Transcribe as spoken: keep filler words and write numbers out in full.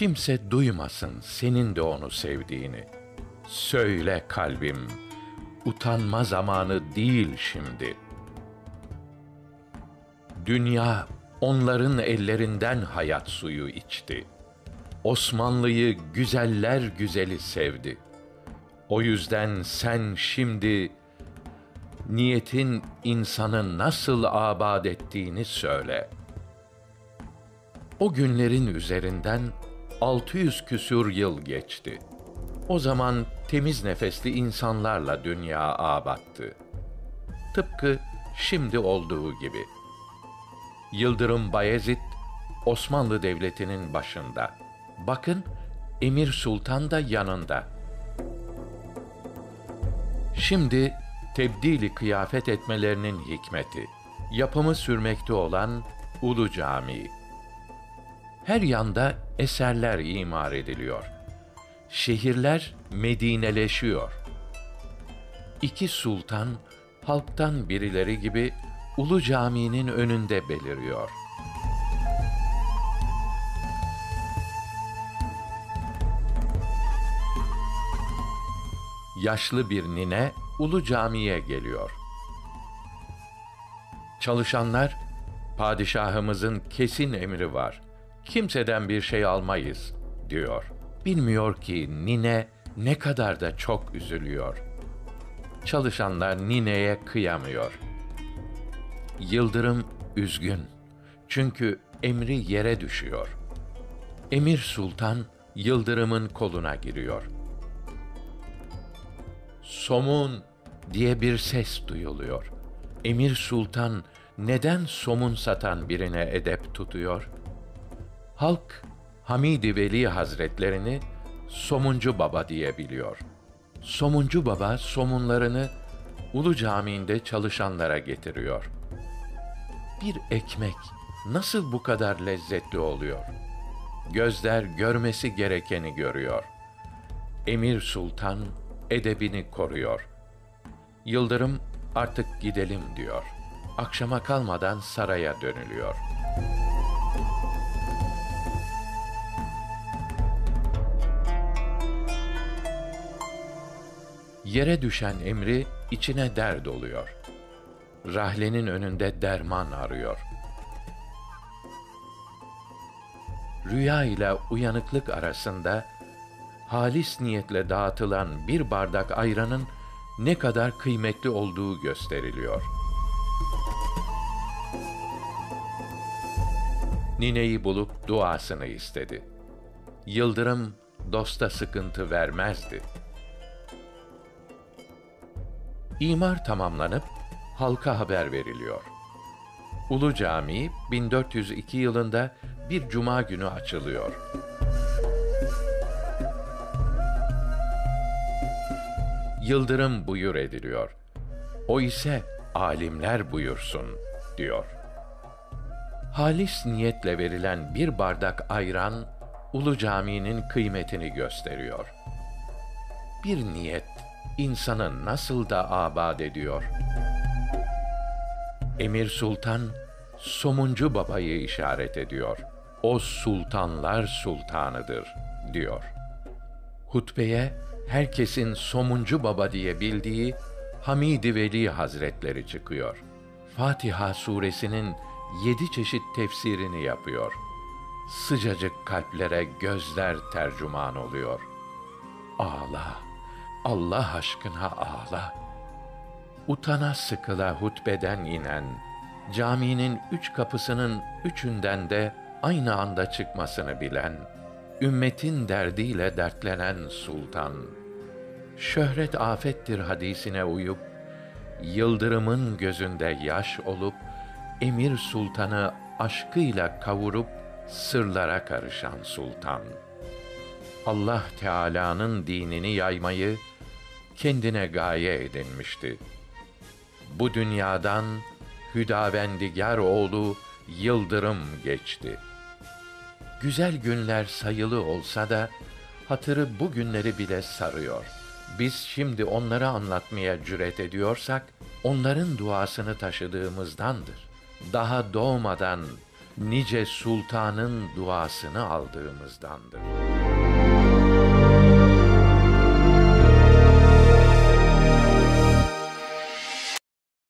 Kimse duymasın senin de onu sevdiğini. Söyle kalbim, utanma zamanı değil şimdi. Dünya onların ellerinden hayat suyu içti. Osmanlı'yı güzeller güzeli sevdi. O yüzden sen şimdi niyetin insanı nasıl âbad ettiğini söyle. O günlerin üzerinden altı yüz küsur yıl geçti. O zaman temiz nefesli insanlarla dünya âbattı. Tıpkı şimdi olduğu gibi. Yıldırım Bayezid, Osmanlı Devleti'nin başında. Bakın, Emir Sultan da yanında. Şimdi tebdili kıyafet etmelerinin hikmeti, yapımı sürmekte olan Ulu Camii. Her yanda eserler imar ediliyor. Şehirler medineleşiyor. İki sultan, halktan birileri gibi Ulu Cami'nin önünde beliriyor. Yaşlı bir nine Ulu Cami'ye geliyor. Çalışanlar, padişahımızın kesin emri var, kimseden bir şey almayız, diyor. Bilmiyor ki nine ne kadar da çok üzülüyor. Çalışanlar nineye kıyamıyor. Yıldırım üzgün. Çünkü emri yere düşüyor. Emir Sultan Yıldırım'ın koluna giriyor. Somun diye bir ses duyuluyor. Emir Sultan neden somun satan birine edep tutuyor? Halk Hamid-i Veli Hazretlerini Somuncu Baba diye biliyor. Somuncu Baba somunlarını Ulu Camii'nde çalışanlara getiriyor. Bir ekmek nasıl bu kadar lezzetli oluyor? Gözler görmesi gerekeni görüyor. Emir Sultan edebini koruyor. Yıldırım artık gidelim diyor. Akşama kalmadan saraya dönülüyor. Yere düşen emri içine dert oluyor. Rahlenin önünde derman arıyor. Rüya ile uyanıklık arasında halis niyetle dağıtılan bir bardak ayranın ne kadar kıymetli olduğu gösteriliyor. Nineyi bulup duasını istedi. Yıldırım dosta sıkıntı vermezdi. İmar tamamlanıp halka haber veriliyor. Ulu Camii bin dört yüz iki yılında bir cuma günü açılıyor. Yıldırım buyur ediliyor. O ise alimler buyursun diyor. Halis niyetle verilen bir bardak ayran Ulu Cami'nin kıymetini gösteriyor. Bir niyet insanı nasıl da âbad ediyor. Emir Sultan Somuncu Baba'yı işaret ediyor. O sultanlar sultanıdır diyor. Hutbeye herkesin Somuncu Baba diye bildiği Hamid-i Veli Hazretleri çıkıyor. Fatiha suresinin yedi çeşit tefsirini yapıyor. Sıcacık kalplere gözler tercüman oluyor. Ağla, Allah aşkına ağla. Utana sıkıla hutbeden inen, caminin üç kapısının üçünden de aynı anda çıkmasını bilen, ümmetin derdiyle dertlenen sultan, şöhret afettir hadisine uyup, yıldırımın gözünde yaş olup, Emir Sultan'ı aşkıyla kavurup, sırlara karışan sultan. Allah Teâlâ'nın dinini yaymayı kendine gaye edinmişti. Bu dünyadan Hüdavendigar oğlu Yıldırım geçti. Güzel günler sayılı olsa da hatırı bu günleri bile sarıyor. Biz şimdi onları anlatmaya cüret ediyorsak onların duasını taşıdığımızdandır. Daha doğmadan nice sultanın duasını aldığımızdandır.